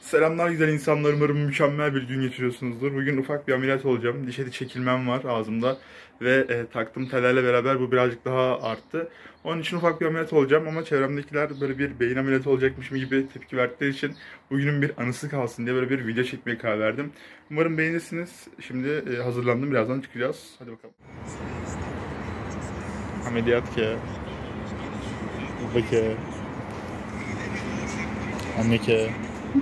Selamlar güzel insanlar, umarım mükemmel bir gün geçiriyorsunuzdur. Bugün ufak bir ameliyat olacağım. Diş eti çekilmem var ağzımda ve taktığım tellerle beraber bu birazcık daha arttı. Onun için ufak bir ameliyat olacağım ama çevremdekiler böyle bir beyin ameliyatı olacakmışım gibi tepki verdikleri için bugünün bir anısı kalsın diye böyle bir video çekmeye karar verdim. Umarım beğenirsiniz. Şimdi hazırlandım, birazdan çıkacağız. Hadi bakalım. Ameliyat ki. Baba ki. Anne ki.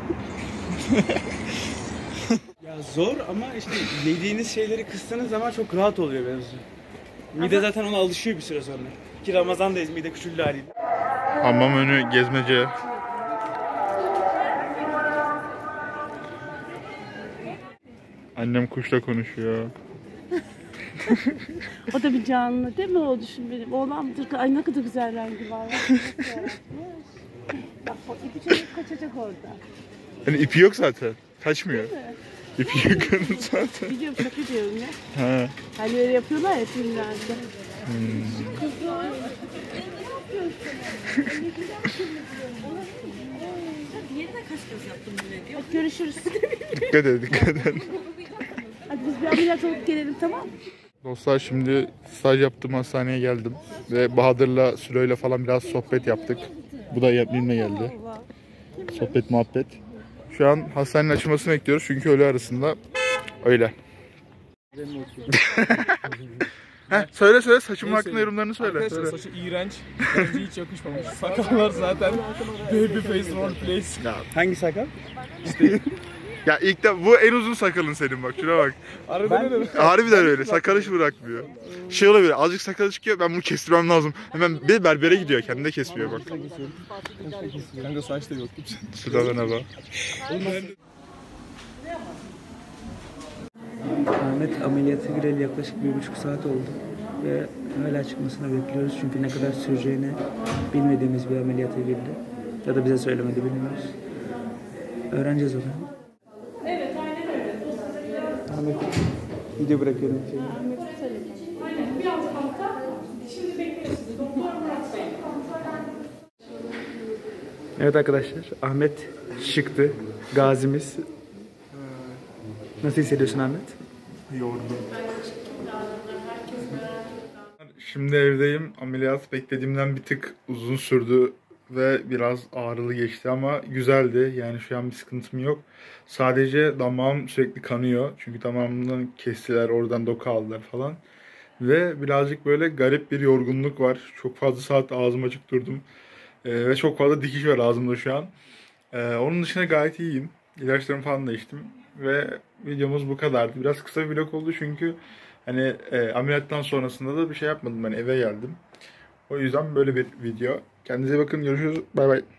Ya zor ama işte yediğiniz şeyleri kıstığınız zaman çok rahat oluyor mevzu. Mide zaten ona alışıyor bir süre sonra. Ki Ramazan'dayız, mide küçüldü haliyle. Hamam önü gezmece. Annem kuşla konuşuyor. O da bir canlı değil mi, o düşün benim? Oğlan ay ne kadar güzel rengi var. Bak o ipi çocuk kaçacak orada. Hani ipi yok zaten. Kaçmıyor. İpi yok onun zaten. Biliyorum, şaka diyorum ya. Ha. Hani öyle yapıyorlar ya filmlerde. Hadi görüşürüz. Dikkat edin, dikkat edin. Hadi biz bir ameliyat olup gelelim, tamam mı? Dostlar, şimdi staj yaptığım hastaneye geldim. Ve Bahadır'la, Sülo'yla falan biraz sohbet yaptık. Bu da benimle geldi. Sohbet muhabbet. Şu an hastanenin açılmasını bekliyoruz çünkü öğle arasında öyle. Söyle saçımın hakkında yorumlarını söyle. Arkadaşlar saçı iğrenç. Bence hiç yakışmamış. Sakallar zaten baby face role plays. Hangi sakal? Ya ilk de bu en uzun sakalın senin, bak şuna bak. Harbiden öyle. Harbiden öyle, sakal hiç bırakmıyor. Şey olabilir, azıcık sakalı çıkıyor, ben bunu kestirmem lazım. Hemen bir berbere gidiyor, kendi de kesmiyor bak. Kanka saç da yok. Sıradan bak. Ahmet ameliyata gireli yaklaşık 1,5 saat oldu. Ve hala çıkmasını bekliyoruz çünkü ne kadar süreceğini bilmediğimiz bir ameliyata girdi. Ya da bize söylemedi, bilmiyoruz. Öğreneceğiz onu. Evet, aynen öyle. Ahmet, video bırakıyorum. Evet arkadaşlar, Ahmet çıktı. Gazimiz. Nasıl hissediyorsun Ahmet? Yorgun. Şimdi evdeyim. Ameliyat beklediğimden bir tık uzun sürdü ve biraz ağrılı geçti ama güzeldi. Yani şu an bir sıkıntım yok. Sadece damağım sürekli kanıyor. Çünkü damağımdan kestiler, oradan doku aldılar falan. Ve birazcık böyle garip bir yorgunluk var. Çok fazla saat ağzım açık durdum. Ve çok fazla dikiş var ağzımda şu an. Onun dışında gayet iyiyim. İlaçlarımı falan da içtim. Ve videomuz bu kadardı. Biraz kısa bir vlog oldu çünkü hani ameliyattan sonrasında da bir şey yapmadım. Ben eve geldim. O yüzden böyle bir video. Kendinize bakın. Görüşürüz. Bay bay.